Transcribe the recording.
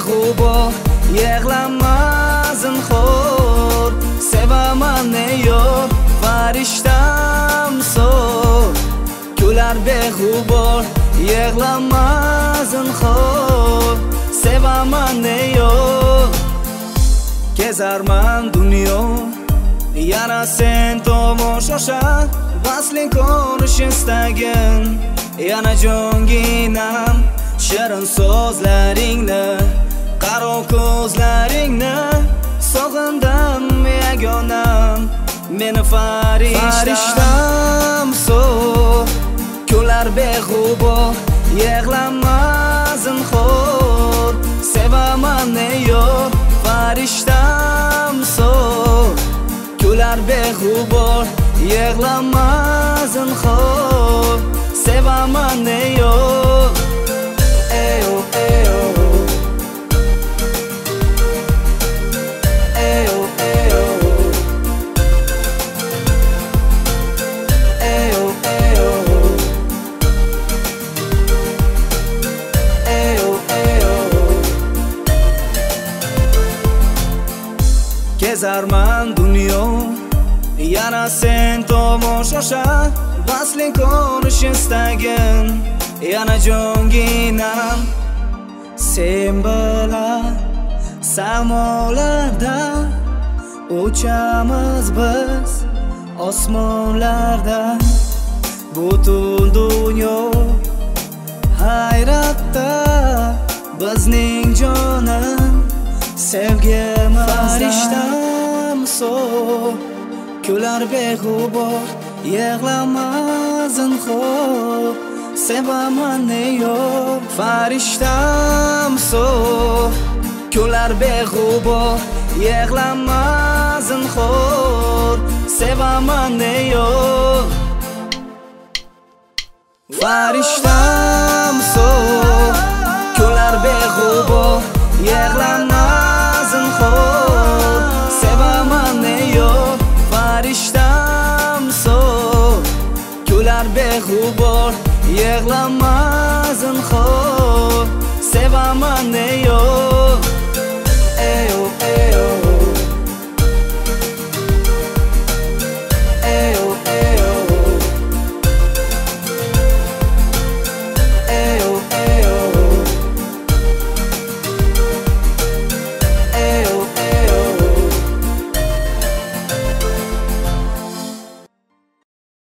beg'ubor yig'lamazin xor sevaman yo farishtam so'r kular beg'ubor yig'lamazin xor sevaman yo kezarman dunyo yana sen tomosha vasling ko'rish istagin yana jonginam shirin so'zlaringni qaro ko'zlaringni sog'indim yagonam meni farishtam so'r kular beg'ubor yig'lamazin xor sevaman yo farishtam so'r kular beg'ubor yig'lamazin xor sevaman yo kezarman dunyo yana sen tomosha vasling ko'rish istagin yana jonginam sen bilan samolarda uchamiz biz osmonlarda butun dunyo hayratda bizning jonim sevgimiz farishtam so'r kular beg'ubor yig'lamazin xor sevaman yo farishtam so'r kular beg'ubor yig'lamazin xor sevaman yo farishtam so'r kular beg'ubor yig'lamazin xor sevaman yo farishtam so'r kular beg'ubor yig'lamazin xor sevaman yo